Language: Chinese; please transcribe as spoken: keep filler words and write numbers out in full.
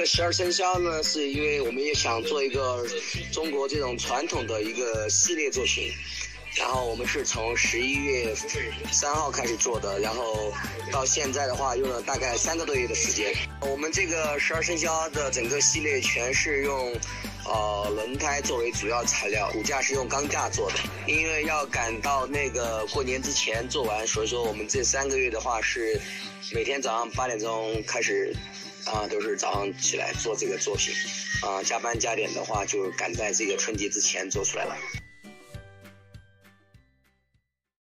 十二生肖呢，是因为我们也想做一个中国这种传统的一个系列作品。然后我们是从十一月三号开始做的，然后到现在的话用了大概三个多月的时间。我们这个十二生肖的整个系列全是用呃轮胎作为主要材料，骨架是用钢架做的。因为要赶到那个过年之前做完，所以说我们这三个月的话是每天早上八点钟开始啊、呃，都是早上起来做这个作品啊、呃，加班加点的话就赶在这个春节之前做出来了。